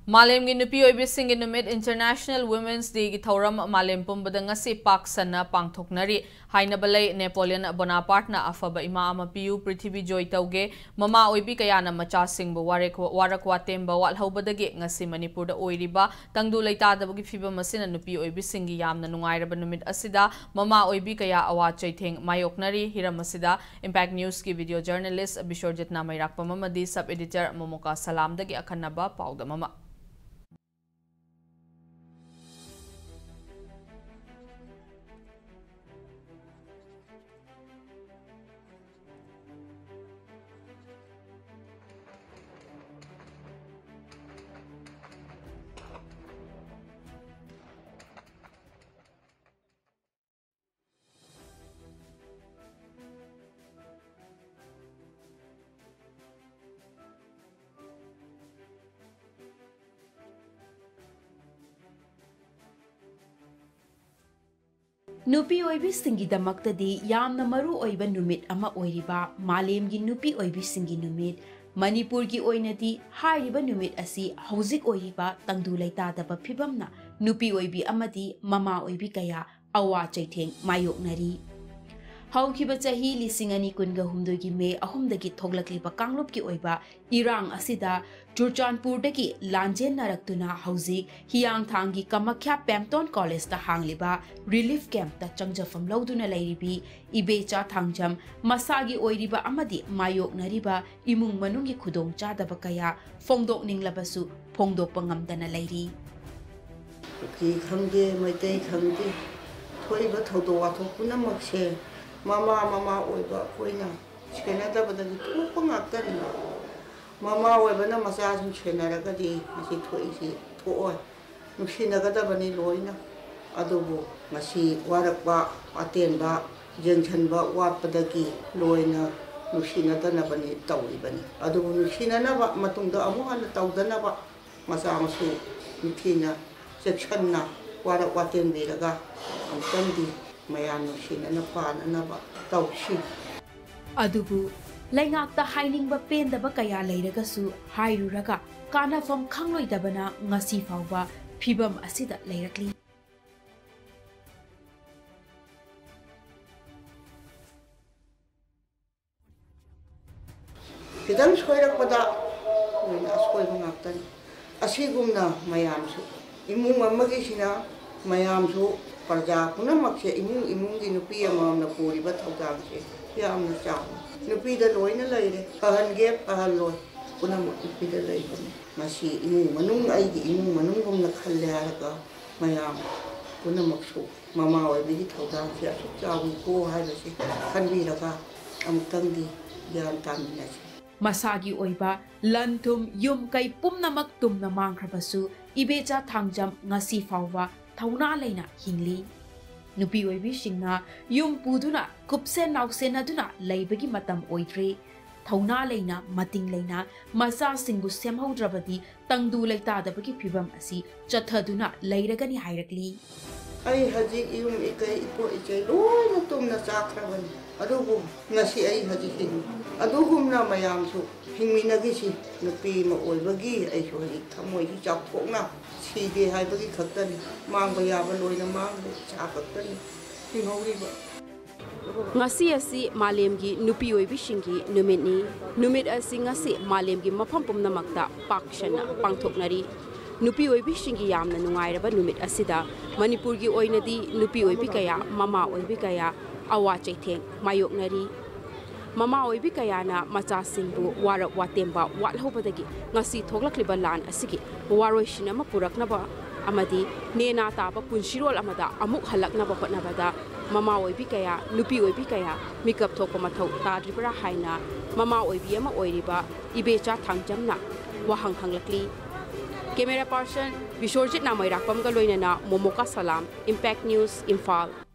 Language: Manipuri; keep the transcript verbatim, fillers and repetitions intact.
Malem gi Nupi Oiba Shingi Numit International Women's Day gi thauram Malem pumbada ngasi pak sana pangthoknari haina balai Napoleon Bonaparte na afaba ima ama piu Prithvi Joy tauge mama oibi kayana macha singbu warek warakwa temba walhaubadagi ngasi Manipur da oiriba tangdu leita dabagi fiba masina Nupi Oiba Shingi yamna nungairaba numit asida mama oibi kaya awa chaitheng mayoknari hiram asida Impact News ki video journalist Bishorjit na mairakpa mamadi sub editor Momoka Salam dagi akhanaba pauda mama Nupi Oiba Shingi damakta yamna maru oiba numit ama oiriba Malem gi Nupi Oiba Shingi numit Manipur gi oinadi hairiba numit asi hauzik oiriba tangdu leita daba phibamna Nupi oibi amadi mama oibi kaya awa chaitheng mayoknari Haukiba chahi lising ani kunga humdogi me ahumdagi thoglakliba kanglup ki oiba irang asida Churchanpur dagi lanjen naraktuna hauzik hiyang thangi Kamakhya Pemton College ta hangliba relief camp ta changjafam lauduna lairibi ibecha thangjam masagi oiriba amadi mayok nariba imung manungi khudong chadaba kaya phongdok ninglabasu phongdok pangamdana lairi ki khangde maitei khangde thoiba thodo wathok punamakse mama mama oiba koina chena da badagi tu pangakari mama oiba na masa sun chena raga di asi thoi si thoi nushina ga da bani loina adubu ngasi warakba atenba jengchanba watpadagi loina nushina da na bani tauri bani adubu nushina na ba matungda amu han tawdana ba masa masu nuthina sectionna warak waten biraga amtandi mayano shinana panana ba tawshi adubu laingakta hainingba pendaba kaya leiragasu hairuraga kanafam khangloidabana ngasi fawba phibam asida leirakli kidan soirakpada oina soiba ngaktani asigumna mayamsu imung amagi sina mayamsu Parja punamakse imung imung di nupi amamna puriba thawdangse yamna chaw nupi da loina leire ahan gep ahan loy punamak nupi da leire masi imung manung ai gi imung manung gumna khalle haraga mayam punamaksu mama oi bi thawdangse asuk chawi ko haibase khanbiraga amtangdi yan taminase masagi oiba lantum yum kai pumnamak tumna mangkhrabasu ibecha thangjam ngasi fawwa Tauna leina hingli Nupi Oibi Shingna yum puduna kupsen nauksen aduna leibagi matam oidre Tauna leina mating leina masa singu semhaudrabadi tangdu leita dabagi phibam asi chathaduna leiragani hairakli ai haji yum ikai ipo ikai loina tumna chakrabani adugu ngasi ai haji hing adugumna mayamsu hingminagi si nupi ma oibagi ai so hi thamoi hi chakthokna Sige hai bagi khaktani mang ba yaba loina mang cha khaktani hingoriba ngasi asi Malem gi Nupi Oiba Shingi numit ni numit asi ngasi Malem gi mafam pumnamakta pakshana pangthoknari Nupi Oiba Shingi yamna nungairaba numit asida Manipur gi oinadi Nupi oibi kaya mama oibi kaya awa chaitheng mayoknari Mama oibi kayana macha singbu warak watemba walhobadagi ngasi thoglakliba lan asigi waroishina ma puraknaba amadi nena taba punshirol amada amuk halaknaba hotnabada mama oibi kaya Nupi oibi kaya mikap thokpa mathau tadribra haina mama oibi ama oiriba ibecha thangjamna wahang hanglakli camera person Bishorjit na mairakpam ga loinana Momoka Salam Impact News Imphal